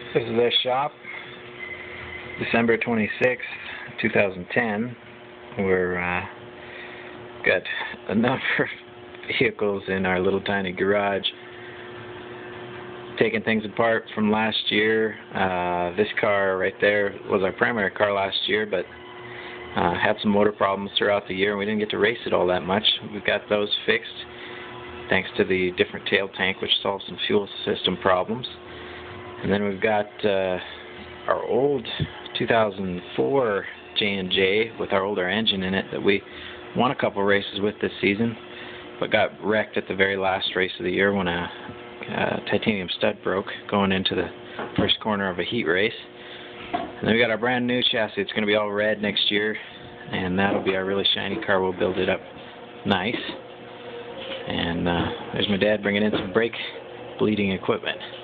This is the shop, December 26th, 2010. We're got a number of vehicles in our little tiny garage, taking things apart from last year. This car right there was our primary car last year, but had some motor problems throughout the year, and we didn't get to race it all that much. We've got those fixed thanks to the different tail tank, which solves some fuel system problems. And then we've got our old 2004 J&J with our older engine in it that we won a couple races with this season, but got wrecked at the very last race of the year when a titanium stud broke going into the first corner of a heat race. And then we got our brand new chassis. It's going to be all red next year, and that'll be our really shiny car. We'll build it up nice. And there's my dad bringing in some brake bleeding equipment.